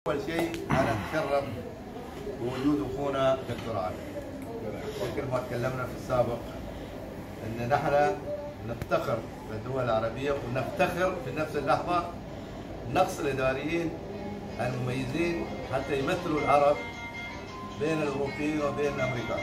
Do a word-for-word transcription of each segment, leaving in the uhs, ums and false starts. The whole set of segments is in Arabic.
أول شيء أنا أتشرف بوجود أخونا دكتور عادل. مثل ما تكلمنا في السابق أن نحن نفتخر بالدول العربية ونفتخر في نفس اللحظة نقص الإداريين المميزين حتى يمثلوا العرب بين الأوروبيين وبين الأمريكان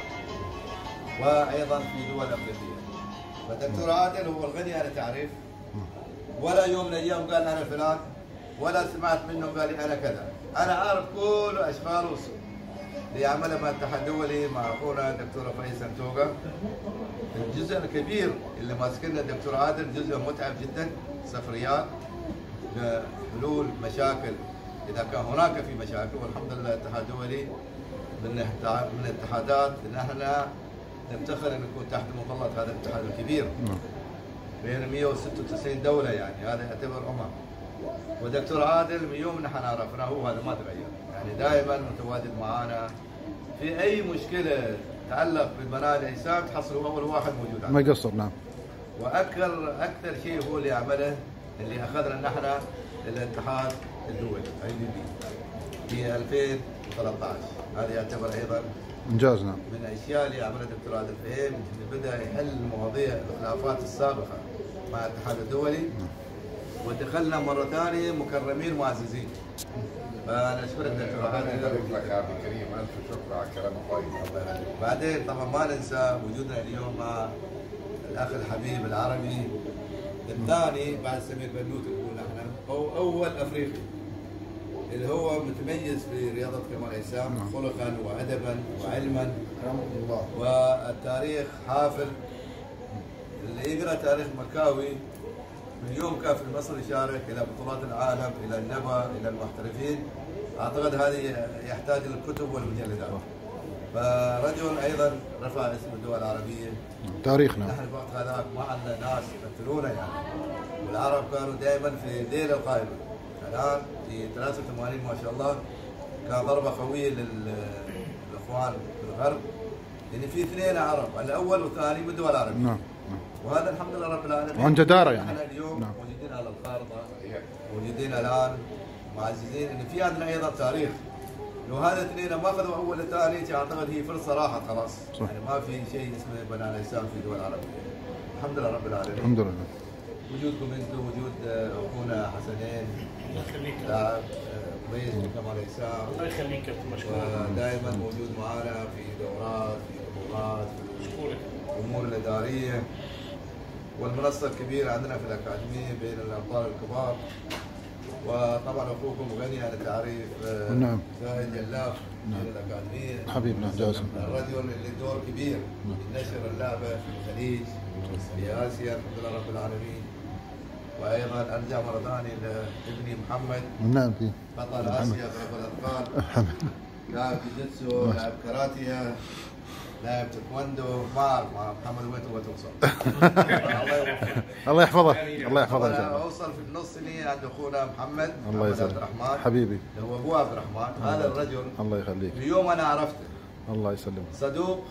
وأيضا في دول أفريقية. فالدكتور عادل هو الغني عن التعريف، ولا يوم من الأيام قال أنا فلان، ولا سمعت منه قال لي أنا كذا. أنا عارف كل أشغاله اللي يعملها مع الاتحاد الدولي مع أخونا الدكتور فايز سنتوقة. الجزء الكبير اللي ماسكنا الدكتور عادل جزء متعب جدا، سفريات حلول مشاكل إذا كان هناك في مشاكل، والحمد لله الاتحاد الدولي من من الاتحادات اللي احنا نفتخر ان نكون تحت مظلة هذا الاتحاد الكبير بين مئة وستة وتسعين دولة، يعني هذا يعتبر أمم. ودكتور عادل من يوم نحن عرفناه هو هذا ما تغير، يعني دائما متواجد معنا في أي مشكلة تتعلق بالبناء الإنسان تحصل هو أول واحد موجود ما يقصر. نعم. وأكثر أكثر شيء هو اللي عمله اللي أخذنا نحن الاتحاد الدولي اي دي بي في ألفين وثلاثة عشر، هذا يعتبر أيضا إنجاز. نعم. من الأشياء اللي عملها الدكتور عادل فهيم، اللي بدأ يحل مواضيع الخلافات السابقة مع الاتحاد الدولي، ودخلنا مرة ثانية مكرمين معززين. فأنا أشكرك دكتور عادل. لك يا عبد الكريم، ألف شكر على الكلام الطيب. بعدين طبعا ما ننسى وجودنا اليوم مع الأخ الحبيب العربي الثاني بعد سمير بنوت، نقول نحن هو أول أفريقي اللي هو متميز في رياضة كمال الأجسام خلقا وأدبا وعلما والتاريخ حافل. اللي يقرأ تاريخ مكاوي من يوم كان في مصر يشارك إلى بطولات العالم، إلى النبا، إلى المحترفين. أعتقد هذه يحتاج للكتب والمجلدات. فرجل أيضا رفع اسم الدول العربية تاريخنا. نحن في وقت هذاك ما عندنا ناس يمثلونا يعني، والعرب كانوا دائما في ديل القائمة. الآن في ثلاثة وثمانين ما شاء الله كان ضربة قوية للإخوان في الغرب، لأن في اثنين عرب، الأول والثاني من الدول العربية. نعم. وهذا الحمد لله رب العالمين. وعن جدارة يعني. احنا اليوم نعم. موجودين على الخارطة، موجودين الآن معززين ان في عندنا ايضا تاريخ. لو هذا الاثنين ما اخذوا اول الثاني اعتقد هي فرصة راحت خلاص. صح. يعني ما في شيء اسمه بناء الإنسان في الدول العربية. الحمد لله رب العالمين. الحمد لله. وجودكم انتم، وجود اخونا حسنين لاعب مميز في كمال الأجسام، الله يخليك كابتن، مشكور. دائما موجود معنا في دورات، في بطولات، مشكورك. الامور الاداريه، والمنصه الكبيره عندنا في الاكاديميه بين الابطال الكبار. وطبعا اخوكم غني عن التعريف نعم زاهد جلاف نعم. من الاكاديميه، حبيبنا جاسم، الرجل اللي دور كبير في نشر اللعبه في الخليج في اسيا الحمد لله رب العالمين. وايضا ارجع مره ثانيه لابني محمد. نعم. في بطل اسيا في الاطفال، لاعب جوجيتسو، لاعب كاراتيه، لاعب تايكوندو. ما اعرف محمد وين تبغى توصل. الله يوفقك. الله يحفظه. الله يحفظه ان شاء الله. اوصل في النص سنه عند اخونا محمد الله محمد عبد يسلمك الرحمن حبيبي. اللي هو ابو عبد الرحمن. هذا الرجل الله يخليك. اليوم انا عرفته. الله يسلمك. صدوق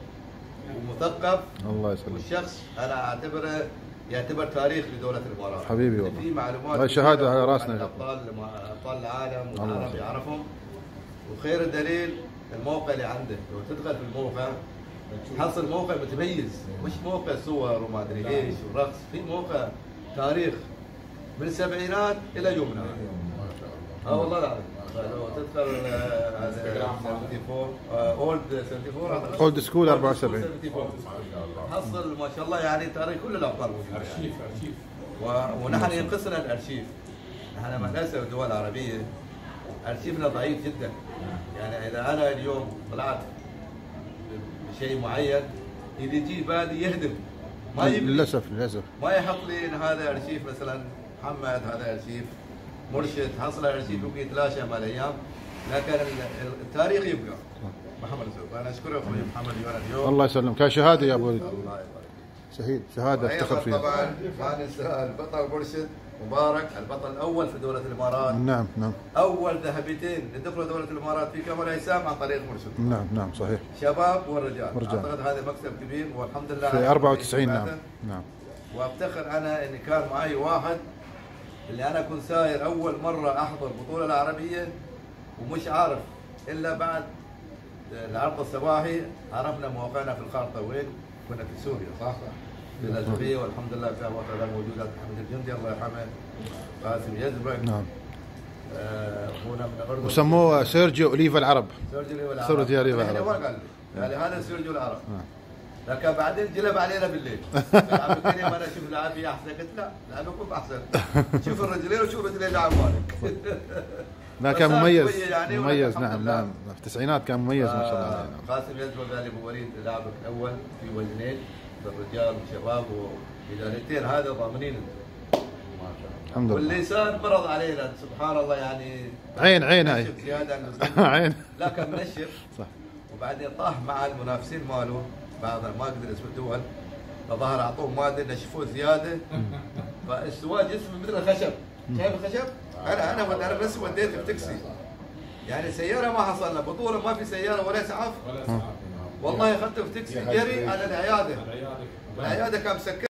ومثقف. الله يسلمك. والشخص انا اعتبره يعتبر تاريخ لدولة الامارات. حبيبي والله. في معلومات هاي شهادة على راسنا. ابطال ابطال العالم والعرب يعرفهم. وخير الدليل الموقع اللي عنده، لو تدخل في الموقع تحصل موقع متميز، مش موقع صور وما ادري ايش ورقص، في موقع تاريخ من السبعينات الى يومنا. اه والله العظيم. لو تدخل هذا أربعة وسبعين اولد سبعة وسبعين اولد سكول أربعة وسبعين تحصل ما شاء الله يعني تاريخ كل الابطال موجودين. ارشيف ارشيف. ونحن ينقصنا الارشيف. نحن مع الاسف الدول العربيه ارشيفنا ضعيف جدا. يعني اذا انا اليوم طلعت بشيء معين اللي يجي بالي يهدم، ما يبني. للاسف للاسف ما يحط لي ان هذا ارشيف مثلا محمد، هذا ارشيف مرشد، حصل ارشيف يمكن يتلاشى مع الايام، لكن التاريخ يبقى. محمد زوب، انا اشكرك اخوي محمد اليوم. الله يسلمك. كان شهاده يا ابو وليد. الله يبارك. شهيد شهاده افتخر فيها. طبعا ما ننسى البطل مرشد مبارك، البطل الاول في دوله الامارات. نعم نعم. اول ذهبتين لدخول دوله الامارات في كمال الأجسام عن طريق مرشد. نعم نعم صحيح. شباب والرجال. ورجال. اعتقد هذا مكسب كبير والحمد لله. في أربعة وتسعين. نعم نعم. وافتخر انا اني كان معي واحد اللي انا كنت ساير اول مره احضر بطوله العربيه ومش عارف الا بعد العرض الصباحي عرفنا موقعنا في الخارطه وين. كنا في سوريا صح؟ في الأزبية، والحمد لله في وقتها موجود حمد الجندي الله يرحمه، قاسم يزبك. نعم. آه، اخونا من الاردن وسموه سيرجيو اوليفا العرب. سيرجيو اوليفا العرب. سيرجيو اوليفا العرب. ما قال لي، قال هذا سيرجيو العرب. لكن بعدين جلب علينا بالليل. لعب كريم انا اشوف لاعبي احسن، قلت لا لاعبكم احسن. شوف الرجلين وشوف رجلين لاعب مالك. لا كان مميز يعني مميز نعم نعم في التسعينات كان مميز ما شاء الله. قاسم يزبق قال لي ابو وليد لاعبك الاول في وزنين للرجال والشباب وادارتين هذا ضامنين الحمد لله. واللسان مرض علينا سبحان الله يعني عين عين هاي عين لا كان منشف صح. وبعدين طاح مع المنافسين ماله بعض ما قدر اسم الدول، فظهر اعطوه ماده نشفوه زياده فاستوى جسمه مثل الخشب. شايف الخشب؟ انا انا انا بس وديته بتاكسي يعني سياره ما حصلنا بطوله ما في سياره ولا اسعاف والله اخذته في تاكسي جري على العياده. العياده كان مسكر